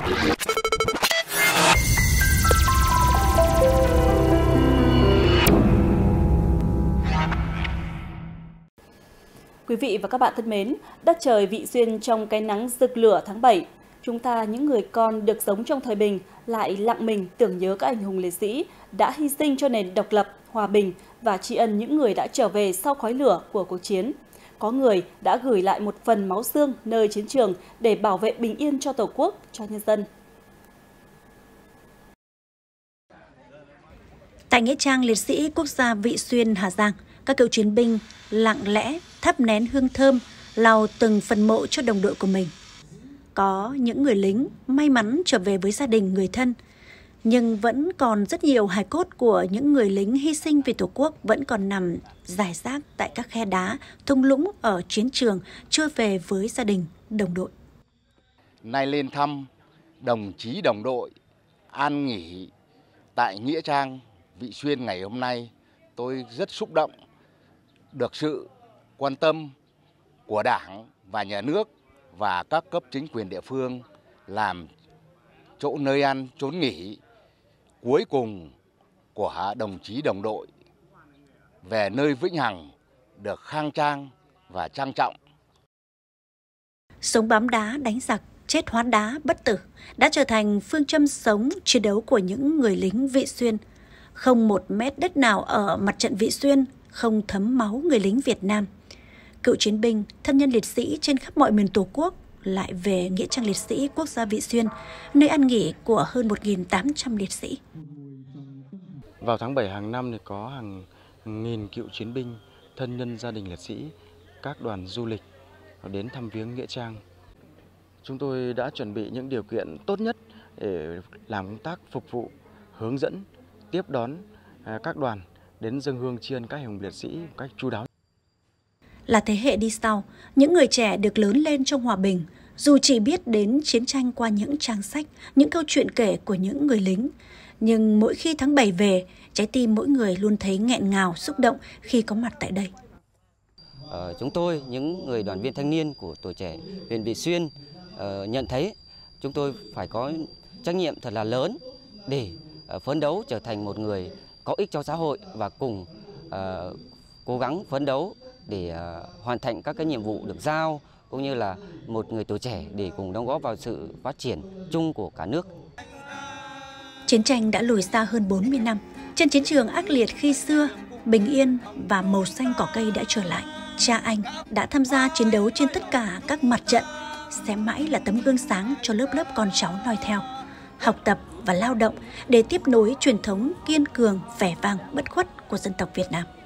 Quý vị và các bạn thân mến, đất trời Vị Xuyên trong cái nắng rực lửa tháng 7. Chúng ta, những người con được sống trong thời bình, lại lặng mình tưởng nhớ các anh hùng liệt sĩ đã hy sinh cho nền độc lập, hòa bình và tri ân những người đã trở về sau khói lửa của cuộc chiến. Có người đã gửi lại một phần máu xương nơi chiến trường để bảo vệ bình yên cho Tổ quốc, cho nhân dân. Tại nghĩa trang liệt sĩ quốc gia Vị Xuyên, Hà Giang, các cựu chiến binh lặng lẽ thắp nén hương thơm, lau từng phần mộ cho đồng đội của mình. Có những người lính may mắn trở về với gia đình, người thân, nhưng vẫn còn rất nhiều hài cốt của những người lính hy sinh vì Tổ quốc vẫn còn nằm rải rác tại các khe đá, thung lũng ở chiến trường, chưa về với gia đình, đồng đội. Nay lên thăm đồng chí đồng đội an nghỉ tại nghĩa trang Vị Xuyên ngày hôm nay, tôi rất xúc động được sự quan tâm của Đảng và Nhà nước và các cấp chính quyền địa phương làm chỗ nơi ăn chốn nghỉ cuối cùng của đồng chí đồng đội về nơi vĩnh hằng được khang trang và trang trọng. Sống bám đá đánh giặc, chết hóa đá bất tử đã trở thành phương châm sống chiến đấu của những người lính Vị Xuyên. Không một mét đất nào ở mặt trận Vị Xuyên không thấm máu người lính Việt Nam. Cựu chiến binh, thân nhân liệt sĩ trên khắp mọi miền Tổ quốc lại về nghĩa trang liệt sĩ quốc gia Vị Xuyên, nơi an nghỉ của hơn 1.800 liệt sĩ. Vào tháng 7 hàng năm thì có hàng nghìn cựu chiến binh, thân nhân gia đình liệt sĩ, các đoàn du lịch đến thăm viếng nghĩa trang. Chúng tôi đã chuẩn bị những điều kiện tốt nhất để làm công tác phục vụ, hướng dẫn, tiếp đón các đoàn đến dâng hương tri ân các anh hùng liệt sĩ một cách chu đáo. Là thế hệ đi sau, những người trẻ được lớn lên trong hòa bình, dù chỉ biết đến chiến tranh qua những trang sách, những câu chuyện kể của những người lính, nhưng mỗi khi tháng 7 về, trái tim mỗi người luôn thấy nghẹn ngào, xúc động khi có mặt tại đây. Chúng tôi, những người đoàn viên thanh niên của tuổi trẻ huyện Vị Xuyên nhận thấy chúng tôi phải có trách nhiệm thật là lớn để phấn đấu trở thành một người có ích cho xã hội và cùng cố gắng phấn đấu để hoàn thành các cái nhiệm vụ được giao, cũng như là một người tuổi trẻ để cùng đóng góp vào sự phát triển chung của cả nước. Chiến tranh đã lùi xa hơn 40 năm. Trên chiến trường ác liệt khi xưa, bình yên và màu xanh cỏ cây đã trở lại. Cha anh đã tham gia chiến đấu trên tất cả các mặt trận, sẽ mãi là tấm gương sáng cho lớp lớp con cháu noi theo, học tập và lao động để tiếp nối truyền thống kiên cường, vẻ vang, bất khuất của dân tộc Việt Nam.